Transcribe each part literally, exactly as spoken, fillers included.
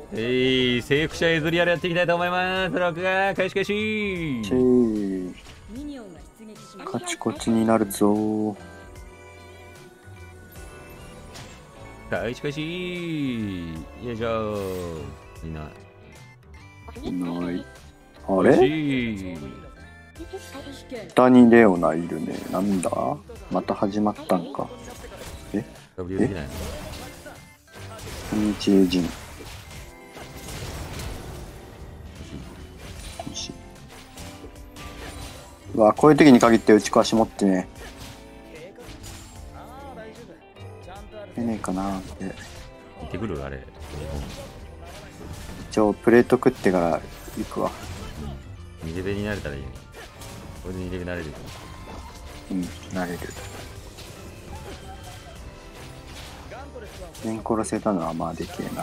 えー、征服者譲りやるやっていきたいと思います。録画開始開始。 チーカチコチになるぞ。 開始開始。よいしょ。いない。 いない。あれ？ れ？ 下にレオナいるね。なんだ？また始まったんか。え？ W できないの？ ニチエジン。うわ、こういう時に限って打ち壊し持ってね。出ねえかなって。 行ってくるあれ。 一応プレート食ってから行くわ。 うん。にレベルになれたらいいね。これでにレベルになれる。 うん、なれる。全殺せたのはまあでけえな。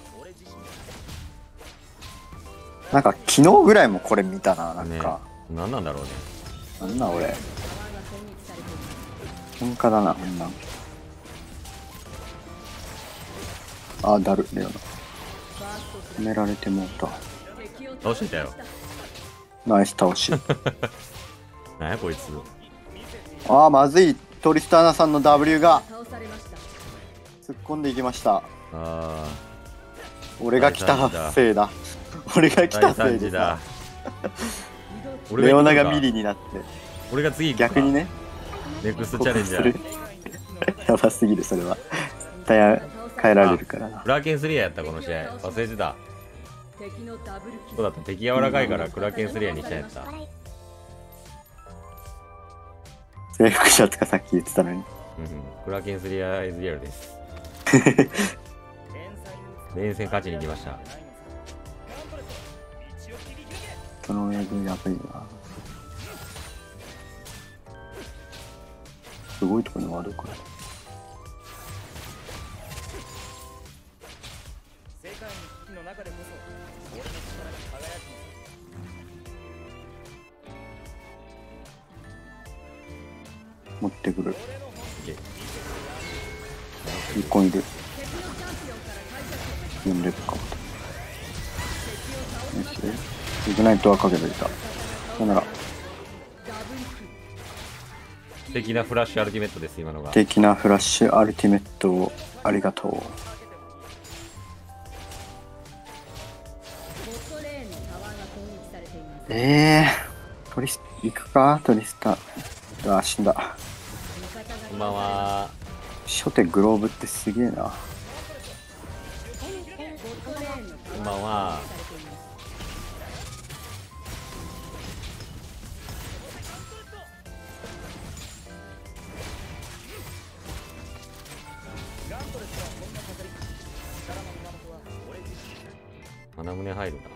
なんか昨日ぐらいもこれ見たな、なんか。 ね、なんなんだろうね。 なんなん俺。喧嘩だな、こんなん。あー、だる、レオナ。止められてもうた。 倒してたよ。 ナイス倒し。 なんやこいつ。 あー、まずい。トリスターナさんの W が突っ込んでいきました。 ああ。 俺が来たせいだ。俺が来たせいでさ。レオナがミリになって。 俺が次行くか。 逆にね。 ネクストチャレンジャー。 やばすぎる、それは。タイヤ変えられるからな。 クラーケンスリアやったこの試合。忘れてた。そうだった。敵柔らかいからクラーケンスリアにしたんやった。 征服者とかさっき言ってたのに。うん、 クラーケンスリアイズリアルです。連戦勝ちに行きました。 その映像やばいな。すごいところに悪いから。持ってくる。一個いる。呼んでるかも。よし。イグナイトはかけといた。さよなら。 素敵なフラッシュアルティメットです、今のが。 素敵なフラッシュアルティメットをありがとう。えー、トリス、行くかトリスタ。あ、死んだ。 こんばんは。 初手グローブってすげえな。 こんばんは。穴胸入るかな。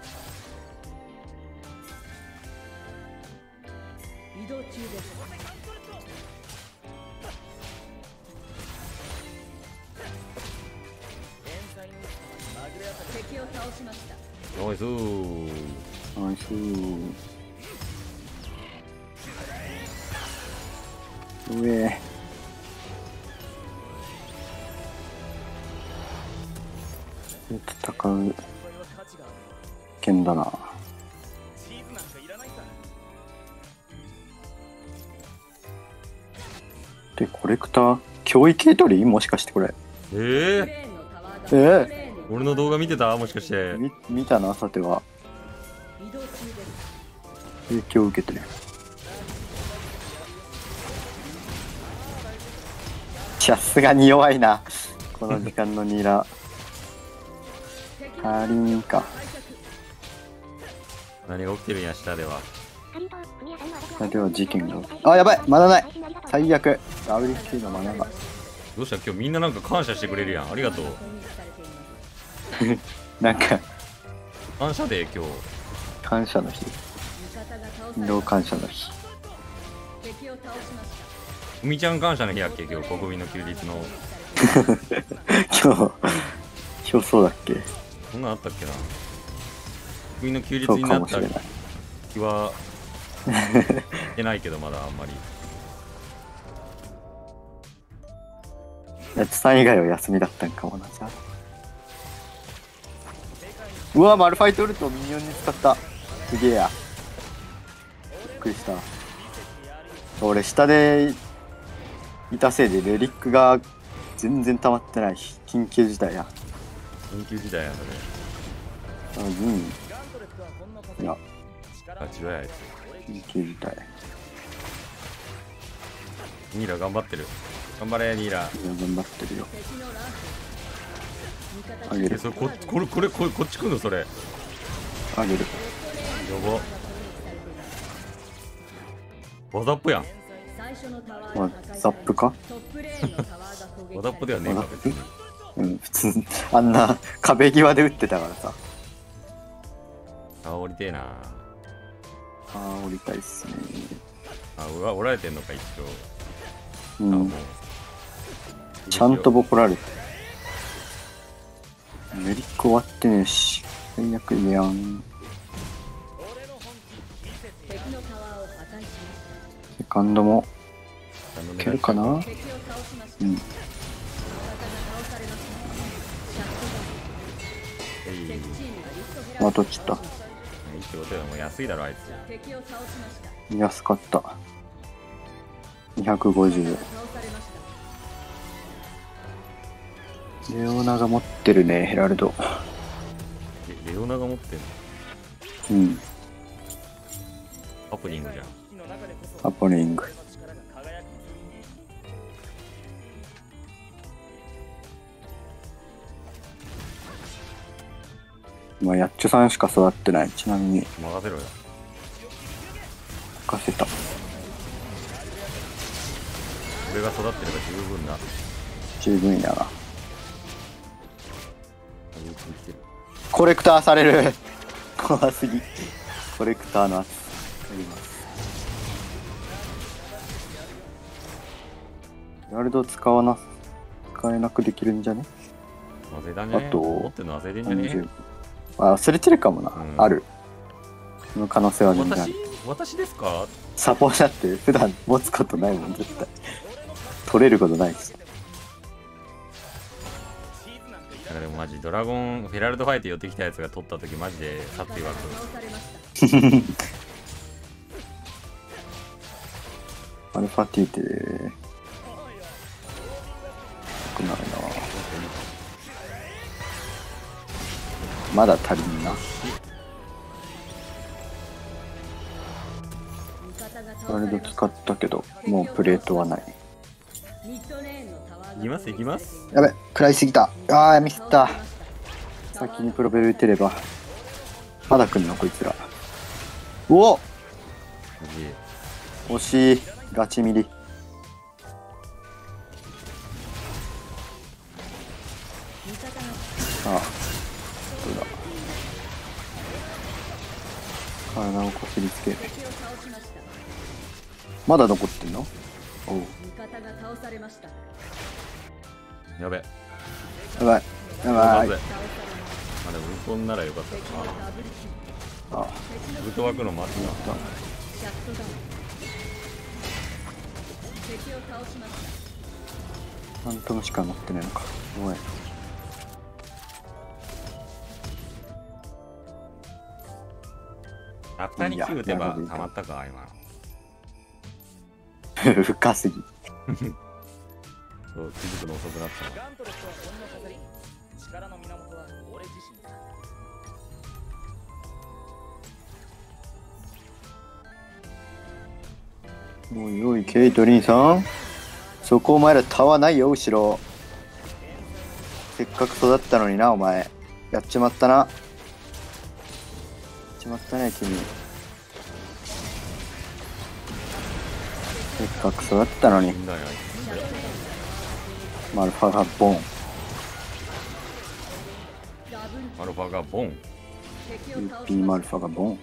移動中です。敵を倒しました。ナイスー。 ナイスー。上。戦う剣だな。で、コレクター脅威系取りもしかしてこれ。 えー、 ええー、俺の動画見てたもしかして。 み見たな、さては。影響を受けてる。さすがに弱いな。この時間のニラ。カリンか。 何が起きてるんや、下では。 下では事件が起きて。あ、やばい、まだない。最悪。ダブリューキュー のマナが。 どうした今日みんななんか感謝してくれるやん。ありがとう。 なんか。 感謝で今日。 感謝の日。勤労感謝の日。 ふみちゃん感謝の日やっけ今日、国民の休日の。 今日、今日そうだっけ。 そんなんあったっけな。国民の休日になった日は出ないけどまだあんまり。 やつさん以外は休みだったんかもな、じゃあ。 うわマルファイトルトをミニオンに使った。すげえや。びっくりした。俺下でいたせいでレリックが全然溜まってない。緊急事態や。 緊急事態やんだね。 あ、うんいやあ違うやつ。 緊急事態。 ニーラ頑張ってる。頑張れニーラ。 いや頑張ってるよ。あげる。 えそれここれこれこれこっち来るのそれ。 あげる。 やば。ワザップやん。 まあ、ザップかワザップではねえか別に。 うん普通あんな壁際で打ってたからさ。 あ降りてえな。 あー降りたいっすね。 あおらおられてんのか一応。 うんあもうちゃんとボコられてメリック終わってねえし最悪やん。セカンドもいけるかな。うんあどっちだ。 いいってことよ。もう安いだろあいつ。 安かったにひゃくごじゅう。レオナが持ってるねヘラルド。 レレオナが持ってんの。 うんハプニングじゃん。 ハプニング。まあやっちょさんしか育ってない。ちなみに任せろよ。 任せた。 俺が育ってれば十分な。 十分やな。 生きてる。 コレクターされる怖すぎ。コレクターの圧あります。ワールド使わな使えなくできるんじゃね。 忘れたんじゃね。 あと持ってんの忘れてんじゃね。 あ忘れてるかもな、 うん、 ある。その可能性は全然ある。 私私ですか。 サポーだって普段持つことないもん絶対。取れることないし。 だからマジドラゴンフェラルドファイト寄ってきたやつが取った時マジでさってわく。 アルファティーテよくないな。まだ足りんな。ワールド使ったけどもうプレートはない。 いきますいきます。 やべ食らいすぎた。あーミスった。先にプロベル打てればまだ来んのこいつら。おお惜しい。ガチミリ。ああどうだ。体をこすりつけまだ残ってんの。おうやべやばいやばい。 まあでもウルトンならよかったな。 あウルト枠の待ってた。なんともしか乗ってないのか。ごめん。 アフターにきゅう打てばたまったか今。 深すぎ。 そう気づくの遅くなったの。 おいおいケイトリンさんそこお前らタワーないよ後ろ。せっかく育ったのになお前。やっちまったな。やっちまったね君。せっかく育ったのに。マルファがボン。 マルファがボン。 ユッピーマルファがボン。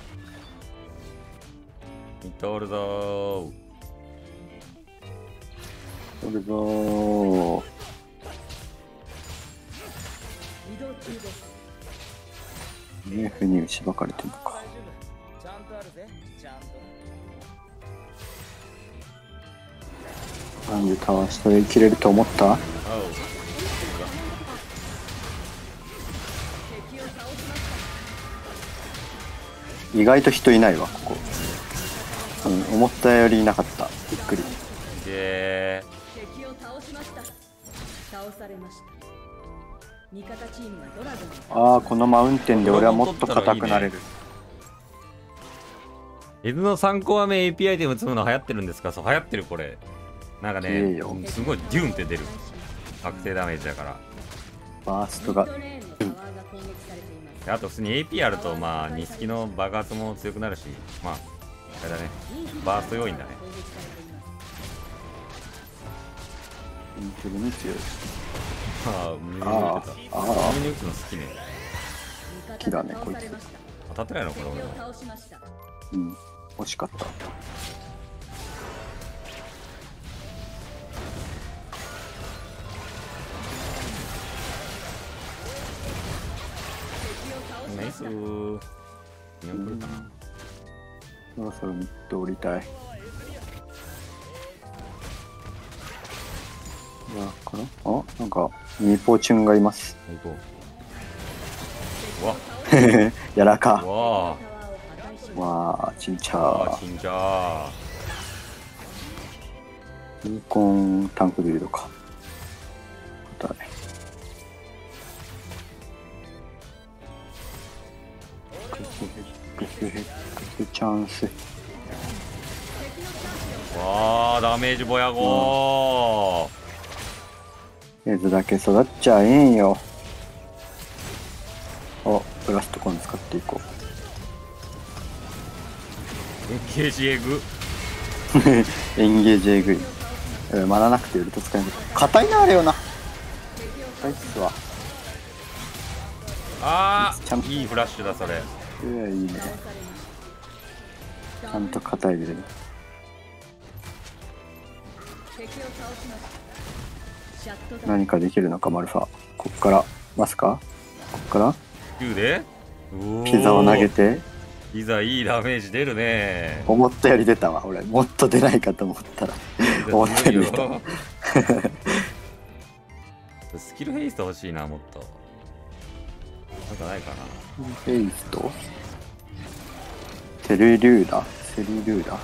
いっておるぞー。 おるぞー。エフにしばかれてるのか。なんでタワー下で切れると思った？ 意外と人いないわここ。うん、思ったよりいなかった。びっくり。 で敵を倒しました。倒されました。味方チームがドラゴンをああこのマウンテンで俺はもっと硬くなれる。 エズのさんコア目 エーピー アイテム積むの流行ってるんですか？そう流行ってるこれ。なんかいいねよすごいデュンって出る確定ダメージだから。 バーストがミッドレーンのタワーが攻撃されています。 あと普通に エーピー あるとまあニスキの爆発も強くなるし、まああれだね、バースト要因だね。 攻撃されています。 インフルに強い。 ああ胸にあ打ってた。 あああ胸に打つの好きね。 木だねこいつ。 当たってないのこれ俺敵をも。 倒しました。 うん惜しかった。 ナイスー。にゃんくるかな。 そろそろミッド降りたい。いやかなあなんかミーポーチュンがいます。 行こう。うわやらか。 わタワーを破壊しまわあちんちゃああー。 ちんちゃユニコーンタンクビルドか。だね。グフグフグフグフチャンス。 ー。わあダメージぼやごー。 エズだけ育っちゃええんよ。おブラストコン使っていこケージエグ。 う。エンゲージエグい。えマナなくてウルト使えない。硬いなあれよな。硬いっすわ。 あちゃんとあいいフラッシュだそれ。 いやいいね。ちゃんと硬いでる。 敵を倒しました。シャットダウン。 何かできるのかマルファ。こっからますか。こっからきゅうでピザを投げて。 ピザいいダメージ出るね。 思ったより出たわ俺。もっと出ないかと思ったら思ったより出た。 スキルヘイスト欲しいなもっと。なんかないかな。 フェイスとテルリューダセリリューダ。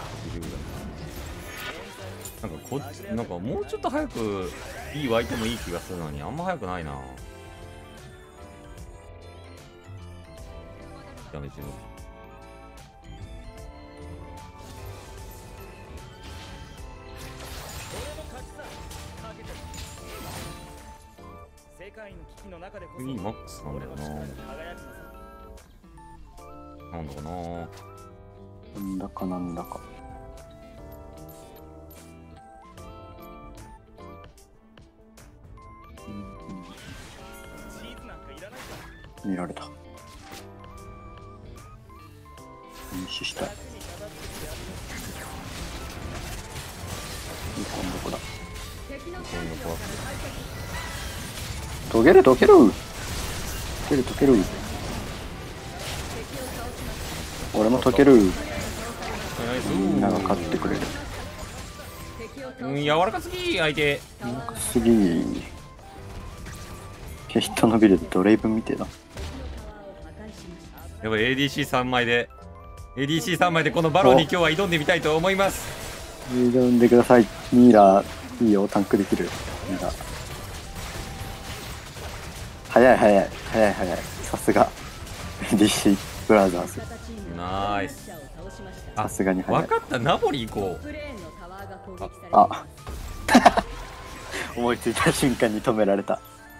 なんかこっちなんかもうちょっと早くいい湧いてもいい気がするのにあんま早くないな。ダメージの世界の危機の中でこそいいマックスなんだよな。 輝くのさ。 なんだかな。 なんだかなんだか。 チーズなんかいらないか。 見られた。飲酒したい。ニコンどこだ。 敵のこういうの怖くて溶ける溶ける溶ける溶ける。俺も溶ける。 ナイスみんなが勝ってくれる。 うん柔らかすぎ相手。 すげえ。ケヒトのビルでドレイブ見てな。 やっぱ エーディーシーさん 枚で エーディーシーさん 枚でこのバロンに今日は挑んでみたいと思います。 挑んでください。ミイラいいよタンクできる。ミイラ早い早い早い早い。さすが エーディーシー ブラザーズ。 ナイス。 さすがに早い。 分かったナポリ行こう。 プレーンのタワーが攻撃されていあます。 思いついた瞬間に止められた。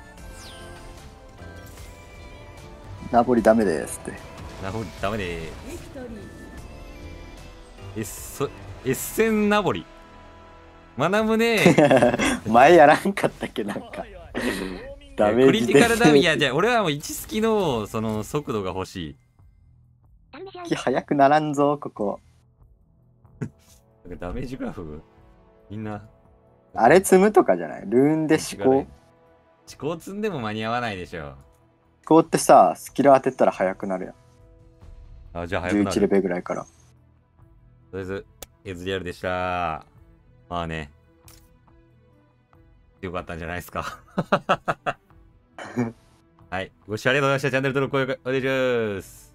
ナポリダメですって。 ナポリダメでーす。 ビクトリー。 エッソエッセンナボリ学ぶね前やらんかったっけなんか。ダメージクリティカルダメージ。いやじゃあ俺はもういちスキのその速度が欲しい。 早くならんぞここ。 なんかダメージグラフみんなあれ積むとかじゃない。ルーンで思考。 思考積んでも間に合わないでしょ。 思考ってさスキル当てたら早くなるやん。 あじゃあ早じゅういちレくなる。 ベルぐらいから。 とりあえずエズリアルでした。まあねよかったんじゃないですか。はいご視聴ありがとうございました。チャンネル登録お願いします。